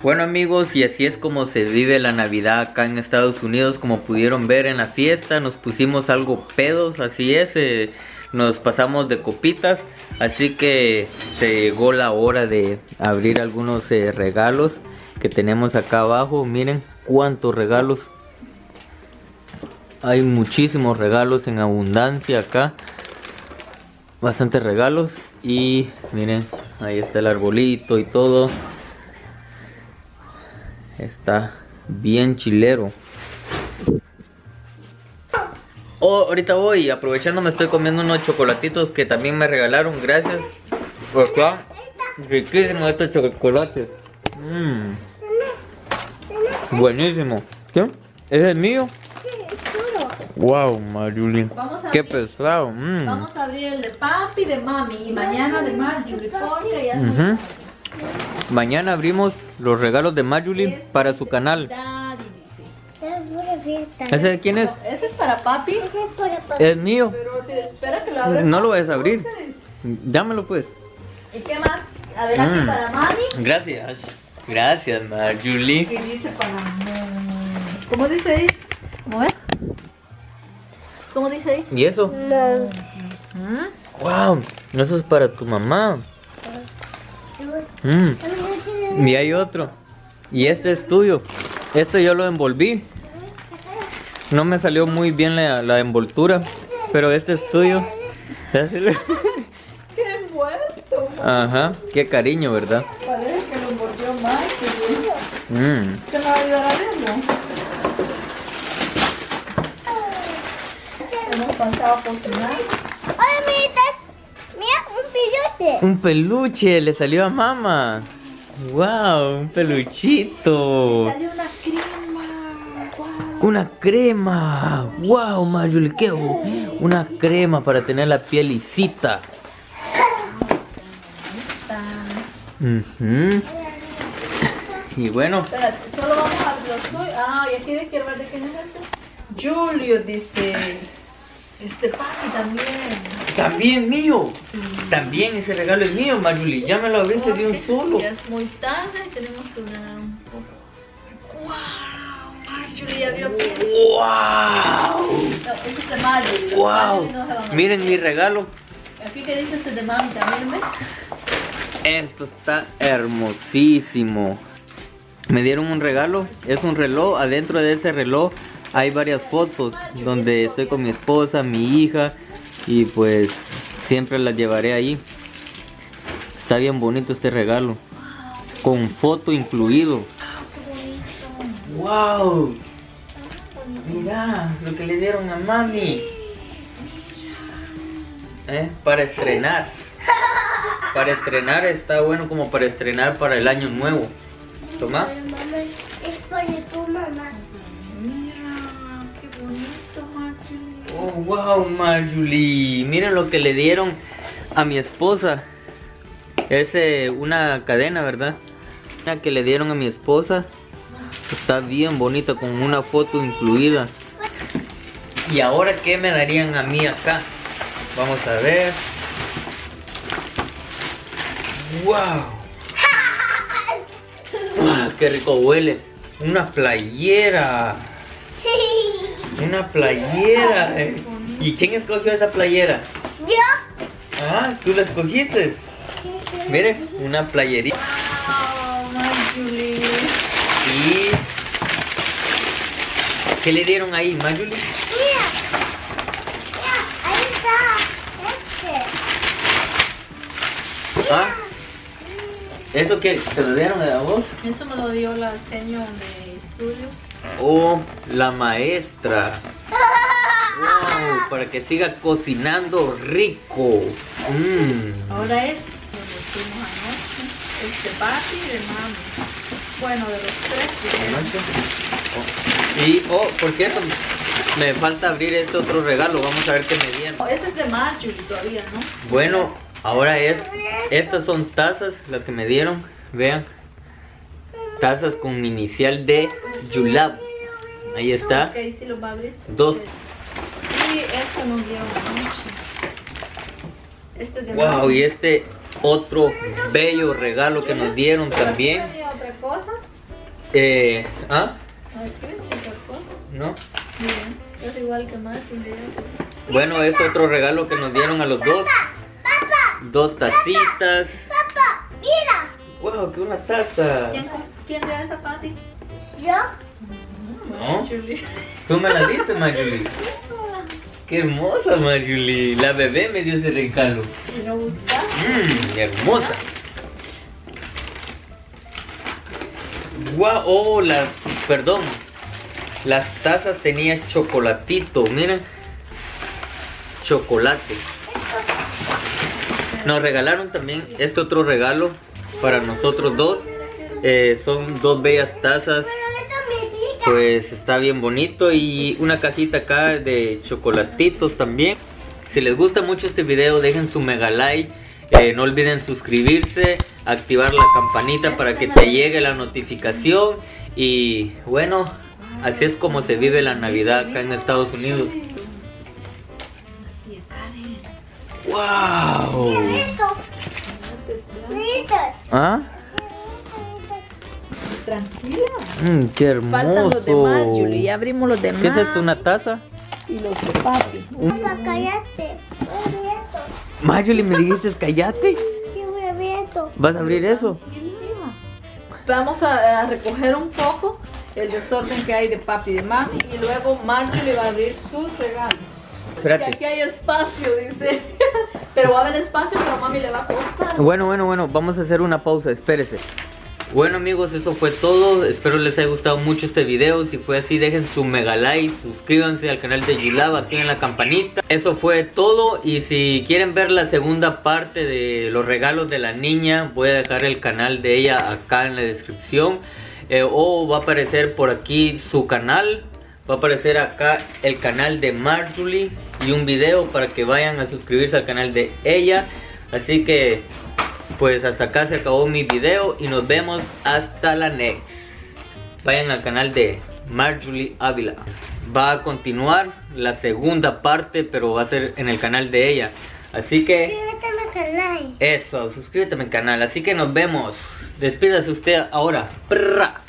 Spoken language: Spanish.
Bueno amigos, y así es como se vive la Navidad acá en Estados Unidos. Como pudieron ver en la fiesta, nos pusimos algo pedos, así es, nos pasamos de copitas. Así que se llegó la hora de abrir algunos regalos que tenemos acá abajo. Miren cuántos regalos. Hay muchísimos regalos en abundancia acá. Bastantes regalos. Y miren, ahí está el arbolito y todo. Está bien chilero. Oh, ahorita voy, aprovechando me estoy comiendo unos chocolatitos que también me regalaron, gracias. Acá, riquísimos estos chocolates. Buenísimo. ¿Qué? ¿Es el mío? Sí, es tuyo. Wow, Marjorie. Qué pesado. Vamos a abrir el de papi y de mami. Y mañana de Marjorie. Porque ya Mañana abrimos los regalos de Marjorie para su canal. ¿Ese de quién es? Ese es para papi. Es mío. Pero si espera que lo abra. No lo vayas a abrir. Dámelo pues. ¿Y qué más? A ver, aquí para mami. Gracias. Gracias, Marjorie. ¿Qué dice para mami? ¿Cómo dice ahí? ¿Cómo es? ¿Cómo dice ahí? ¿Y eso? Wow, eso es para tu mamá. Y hay otro. Y este es tuyo. Este yo lo envolví. No me salió muy bien la envoltura, pero este es tuyo. ¡Qué envuelto! Ajá, qué cariño, ¿verdad? Parece que lo envolvió más. ¿Se me va a ayudar a verlo? Hemos pasado a cocinar. Hola, amiguitas. Mira, un peluche. Un peluche, le salió a mamá. Wow, un peluchito. Salió una crema. Wow. Una crema. Wow, Marjorie, qué una crema para tener la piel lisita. Y bueno, Espérate, solo vamos a abrir los tuyos. Ah, y aquí quiero ver de quién es este. Julio dice. Papi también. también mío. También ese regalo es mío, Marjorie. Ya me lo abriste de un solo. Ya es muy tarde y tenemos que ordenar un poco. ¡Wow! Marjorie ya vio que es. ¡Wow! No, ese es de Marjorie. ¡Wow! Miren mi regalo. Aquí que dice este de mami también, ¿ves? Esto está hermosísimo. Me dieron un regalo. Es un reloj. Adentro de ese reloj hay varias fotos donde estoy con mi esposa, mi hija, y pues siempre las llevaré ahí. Está bien bonito este regalo, con foto incluido. ¡Wow! Mira lo que le dieron a mami. Para estrenar. Para estrenar está bueno, como para estrenar para el año nuevo. Toma. Mamá, es para tu mamá. Mira, qué bonito, Marjorie. Oh, wow, Marjorie. Miren lo que le dieron a mi esposa. Es una cadena, ¿verdad? Una que le dieron a mi esposa. Está bien bonita, con una foto incluida. ¿Y ahora qué me darían a mí acá? Vamos a ver. ¡Wow! ¡Ah, qué rico huele! Una playera. Una playera. ¿Y quién escogió esa playera? Yo. Ah, tú la escogiste. Mire, una playerita. Wow, Marjorie. ¿Y qué le dieron ahí, Marjorie? Mira, ahí está. ¿Ah? ¿Eso qué? ¿Te lo dieron a vos? Eso me lo dio la señora de estudio. Oh, la maestra. Wow, para que siga cocinando rico. Ahora es, nos pusimos anoche, de papi y de mami. Bueno, de los tres. Y, por cierto, me falta abrir este otro regalo. Vamos a ver qué me dieron. Ese es de Marjorie todavía, ¿no? Bueno, ahora estas son tazas, las que me dieron. Vean, tazas con mi inicial de Julab. Ahí está. Ok, sí lo va a abrir. 2. Y este nos dieron anoche. Este es de Wow, Marjorie. y este otro bello regalo que nos dieron también. ¿Y otra cosa? ¿Ah? ¿Qué? ¿No? Bien, es igual que más. Bueno, es otro regalo que nos dieron a los dos. Papá, 2 tacitas. papá, mira. Wow, qué una taza. ¿Quién dio esa, Pati? Yo. ¿No? Tú me la diste, Marjorie. Qué hermosa, Marjorie. La bebé me dio ese regalo. ¿Y no gusta? Hermosa. Wow, oh, perdón. Las tazas tenían chocolatito, miren. Chocolate. Nos regalaron también este otro regalo para nosotros dos. Son 2 bellas tazas. Pues está bien bonito. Y una cajita acá de chocolatitos también. Si les gusta mucho este video, dejen su mega like. No olviden suscribirse, activar la campanita para que te llegue la notificación. Y bueno, así es como se vive la Navidad acá en Estados Unidos. ¡Wow! ¿Ah? Tranquila. ¡Qué hermoso! Faltan los demás, Julie. Ya abrimos los demás. ¿Qué es esto? ¿Una taza? Y los de papi. Papá, cállate. Marjorie, ¿me dijiste cállate? Yo voy a ver esto. ¿Vas a abrir eso? Vamos a recoger un poco el desorden que hay de papi y de mami. Y luego Marjorie va a abrir sus regalos. Que Espérate. aquí hay espacio, dice. Pero va a haber espacio, pero a mami le va a costar. Bueno, vamos a hacer una pausa, espérese. Bueno amigos, eso fue todo. Espero les haya gustado mucho este video. Si fue así, dejen su mega like, suscríbanse al canal de Yulab, activen la campanita. Eso fue todo. Y si quieren ver la segunda parte de los regalos de la niña, voy a dejar el canal de ella acá en la descripción. O va a aparecer por aquí su canal. Va a aparecer acá el canal de Marjorie y un video para que vayan a suscribirse al canal de ella. Así que pues hasta acá se acabó mi video y nos vemos hasta la next. Vayan al canal de Marjorie Ávila. Va a continuar la segunda parte, pero va a ser en el canal de ella. Así que Suscríbete a mi canal. eso, suscríbete a mi canal. Así que nos vemos. Despídase usted ahora. ¡Prra!